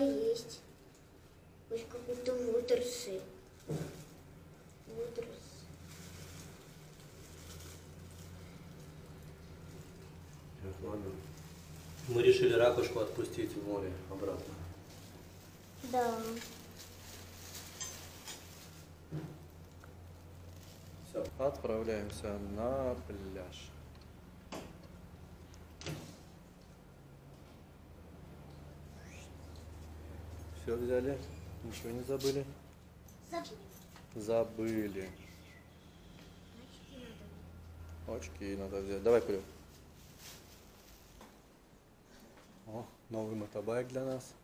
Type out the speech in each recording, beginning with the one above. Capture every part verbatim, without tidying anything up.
есть. Есть какой-то водоросль. Водоросль. Ладно. Мы решили ракушку отпустить в море обратно. Да. Все, отправляемся на пляж. Все взяли? Ничего не забыли? Забыли. Забыли. Очки надо взять. Давай, Курю. О, новый мотобайк для нас.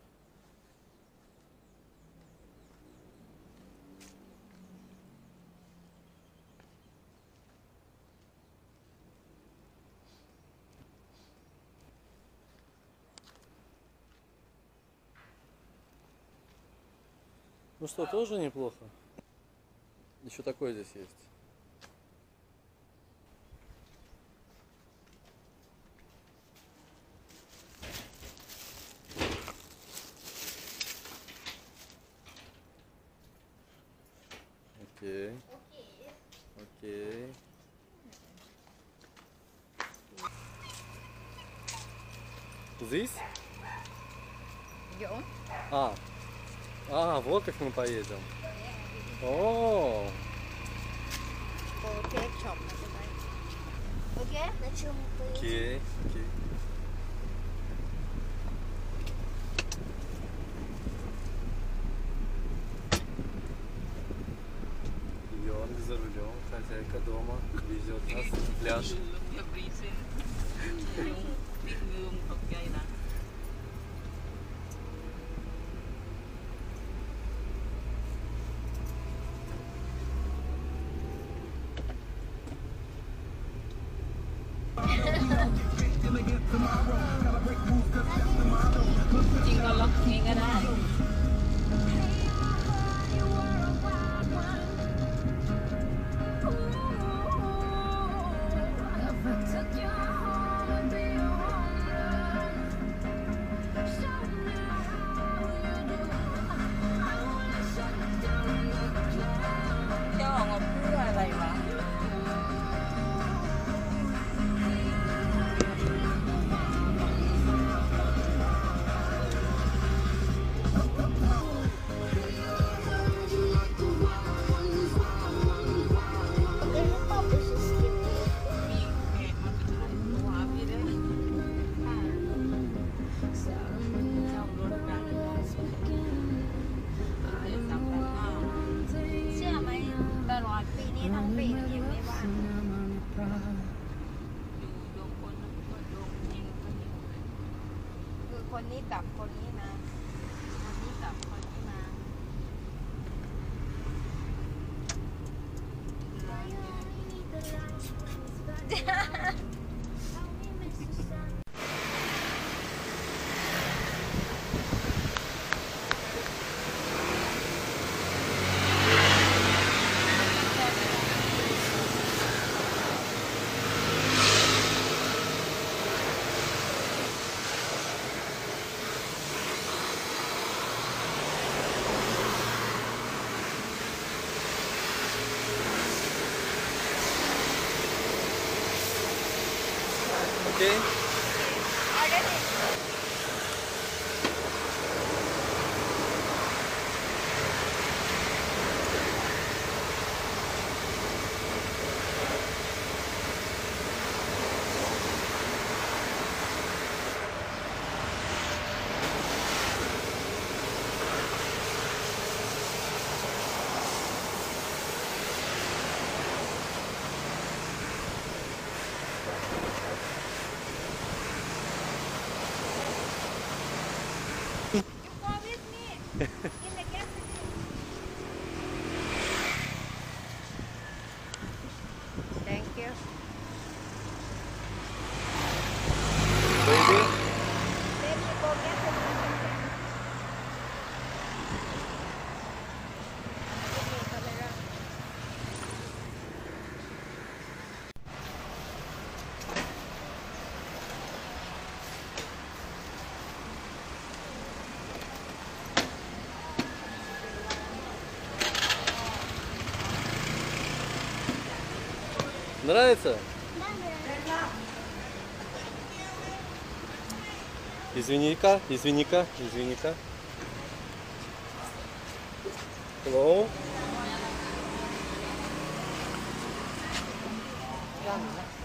Ну что, тоже неплохо. Еще такое здесь есть. Окей. Окей. Здесь? Идем. А. А, вот как мы поедем. О. Окей, шоп. Окей? На чем мы поедем? Окей. Окей. Йонг за рулем, хозяйка дома, везет нас в пляж. Chị còn lọc nghe cái đó. Cho Ngọc cứ là vậy mà. Conนี้กับคนนี้นะคนนี้กับคนนี้มา Окей. Нравится? Извини-ка, извини-ка, извини-ка. Hello?